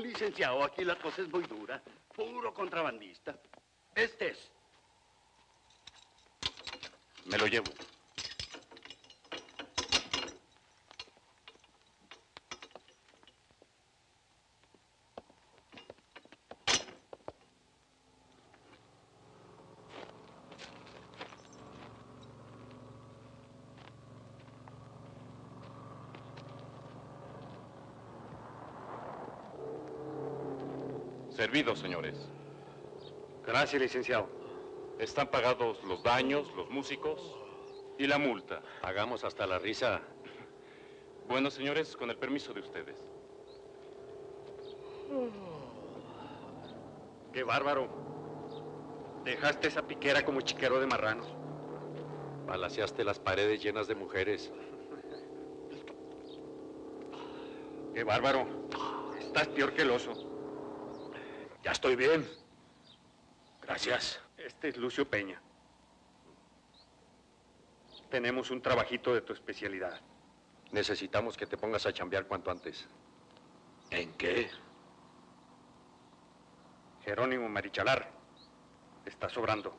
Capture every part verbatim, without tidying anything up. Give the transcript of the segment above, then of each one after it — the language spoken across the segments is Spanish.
licenciado, aquí la cosa es muy dura. Puro contrabandista. Este es. Me lo llevo. Servidos, señores. Gracias, licenciado. Están pagados los daños, los músicos y la multa. Hagamos hasta la risa. Bueno, señores, con el permiso de ustedes. ¡Qué bárbaro! Dejaste esa piquera como chiquero de marranos. Balaceaste las paredes llenas de mujeres. ¡Qué bárbaro! Estás peor que el oso. Ya estoy bien. Gracias. Este es Lucio Peña. Tenemos un trabajito de tu especialidad. Necesitamos que te pongas a chambear cuanto antes. ¿En qué? Jerónimo Marichalar. Está sobrando.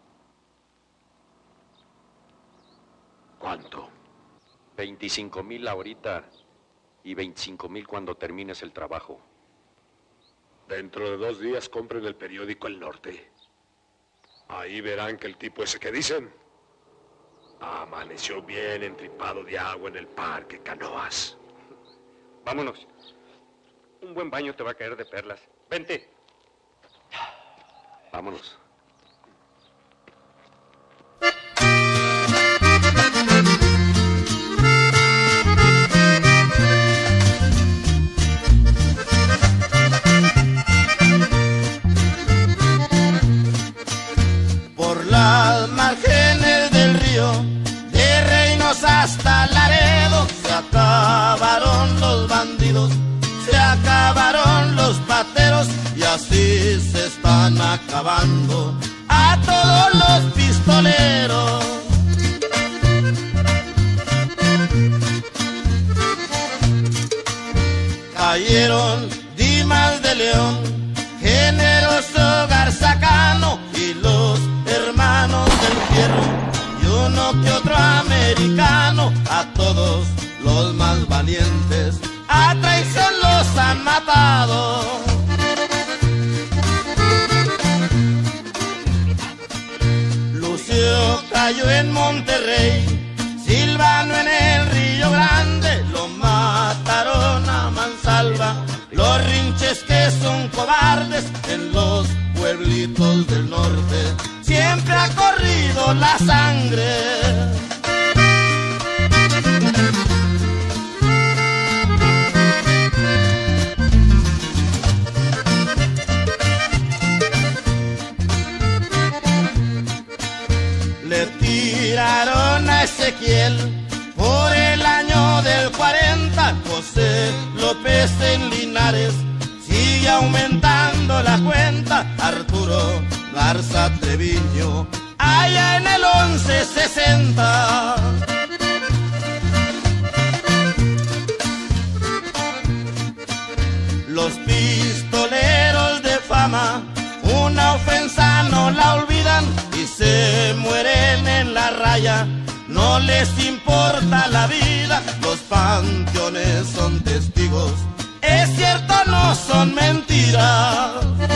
¿Cuánto? veinticinco mil ahorita y veinticinco mil cuando termines el trabajo. Dentro de dos días compren el periódico El Norte. Ahí verán que el tipo ese que dicen amaneció bien entripado de agua en el parque Canoas. Vámonos. Un buen baño te va a caer de perlas. Vente. Vámonos. Las márgenes del río, de Reynos hasta Laredo, se acabaron los bandidos, se acabaron los pateros y así se están acabando a todos los pistoleros. Cayeron Dimas de León, Generoso Garzacano y los hermanos del Fierro y uno que otro americano, a todos los más valientes a traición los han matado. Lucio cayó en Monterrey, Silvano en el Río Grande, lo mataron a mansalva los rinches que son cobardes en los pueblitos del norte. Siempre ha corrido la sangre. Le tiraron a Ezequiel por el año del cuarenta, José López en Linares sigue aumentando la cuenta, Arturo Garza Treviño allá en el once sesenta. Los pistoleros de fama una ofensa no la olvidan y se mueren en la raya, no les importa la vida, los panteones son testigos, es cierto, no son mentiras.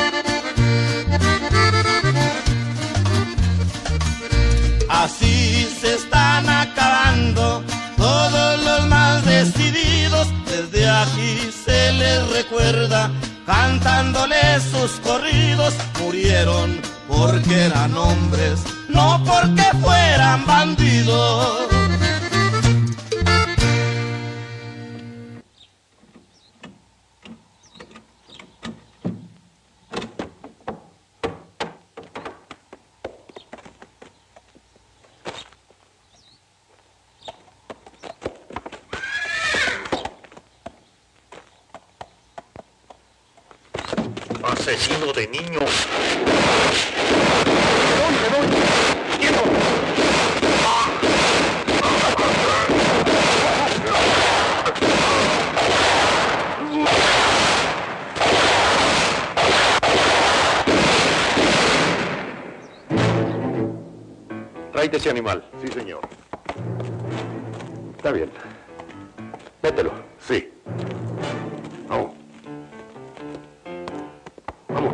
Así se están acabando todos los más decididos, desde aquí se les recuerda cantándoles sus corridos, murieron porque eran hombres, no porque fueran bandidos. Asesino de niños. Tráete ese animal. Sí, señor. Está bien. Mételo. Sí. Vamos. Vamos.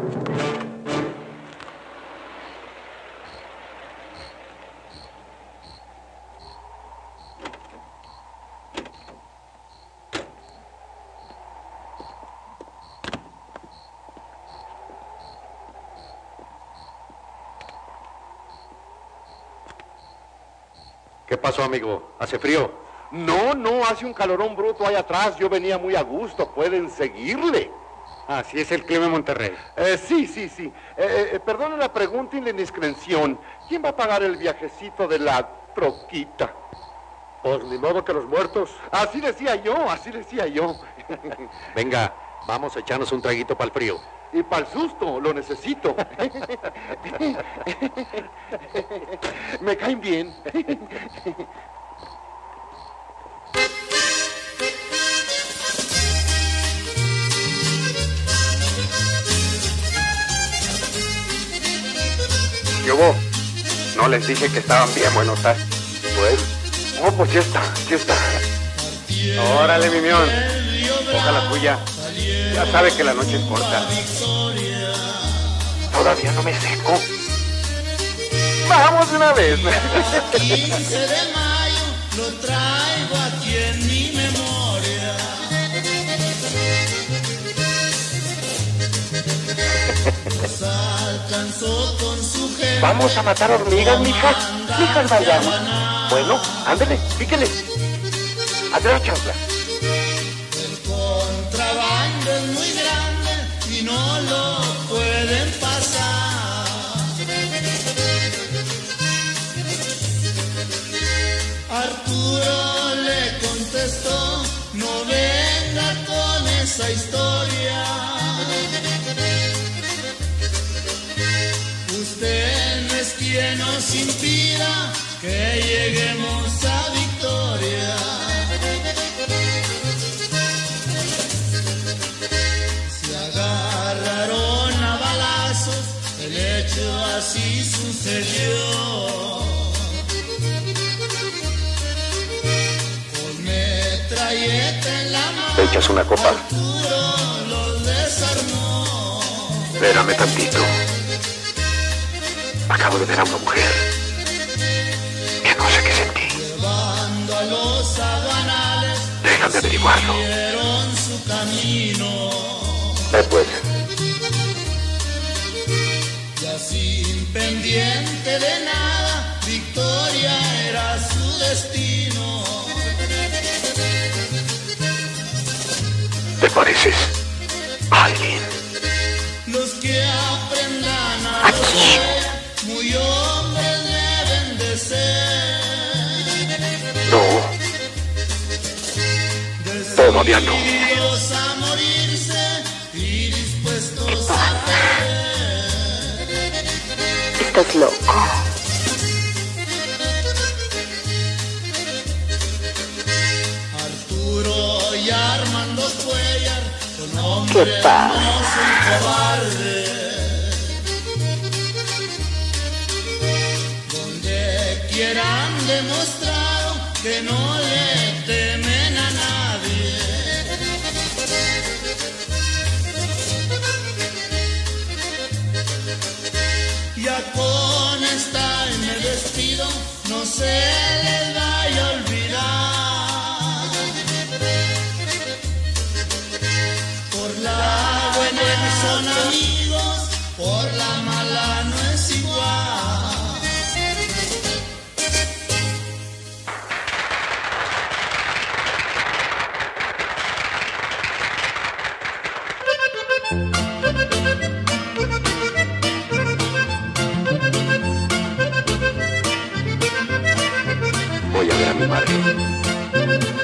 ¿Qué pasó, amigo? ¿Hace frío? No, no, hace un calorón bruto ahí atrás. Yo venía muy a gusto. Pueden seguirle. Así es el clima en Monterrey. Eh, sí, sí, sí. Eh, eh, perdone la pregunta y la indiscreción. ¿Quién va a pagar el viajecito de la troquita? Pues ni modo que los muertos. Así decía yo, así decía yo. Venga, vamos a echarnos un traguito para el frío. Y para el susto, lo necesito. Me caen bien. ¿Qué hubo? No les dije que estaban bien buenotas. Pues, oh, pues ya está, ya está. Órale, mi mión. Coja la tuya. Ya sabe que la noche es corta. Todavía no me seco. Vamos de una vez. quince de mayo lo traigo aquí en mi memoria. Nos alcanzó con su gente. Vamos a matar hormigas, mija. Mijas, vayamos. Bueno, ándele, píquele. Atrás, chancla. El contrabando es muy grande y no lo pueden pasar. Arturo le contestó, no venga con esa historia. Usted no es quien nos impida que lleguemos a victoria. Se agarraron a balazos, el hecho así sucedió. Con metralleta en la mano, ¿Te echas una copa? Arturo los desarmó. Espérame tantito. Acabo de ver a una mujer que no sé qué sentí. Llevando a los aduanales, Déjame averiguarlo. siguieron su camino. Después. Ya sin pendiente de nada, victoria era su destino. ¿Te pareces a alguien? Los que aprendan a gozar, muy hombres deben de ser. No, todavía no. Decididos a morirse y dispuestos a perder. Estás loco. Arturo y Armando Cuellar son hombres, ¿Qué pasa? no son cobardes. Donde quieran demostrado que no le temen a nadie. Ya con esta me despido, no se les vaya a olvidar. Por la buena son amigos, por la mala no es igual. Voy a ver a mi madre.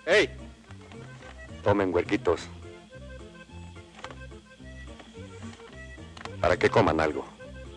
¡Ey! Tomen, huerquitos. Para que coman algo.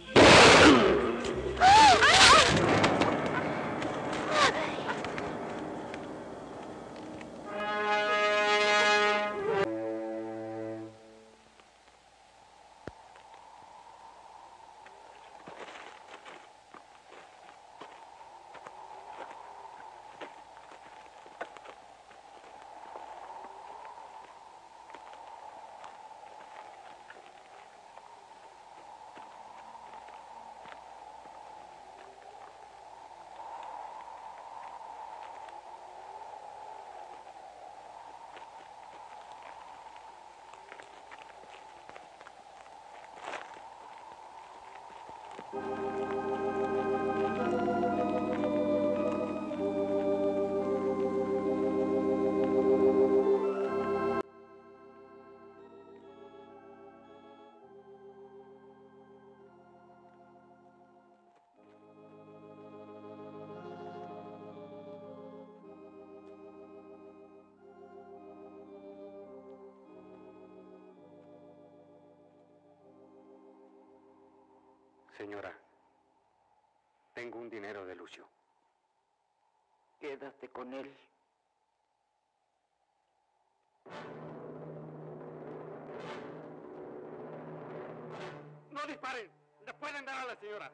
Señora, tengo un dinero de Lucio. Quédate con él. ¡No disparen! ¡Le pueden dar a la señora!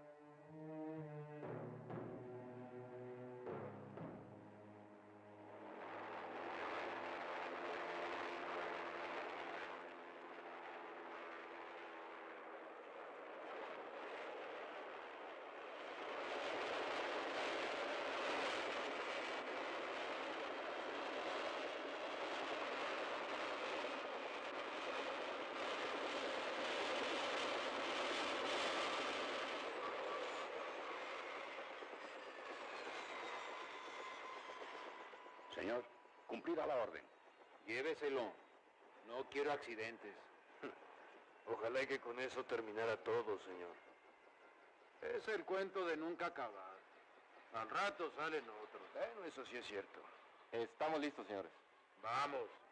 Señor, cumplida la orden. Lléveselo. No quiero accidentes. Ojalá y que con eso terminara todo, señor. Es el cuento de nunca acabar. Al rato salen otros. Bueno, eso sí es cierto. Estamos listos, señores. Vamos.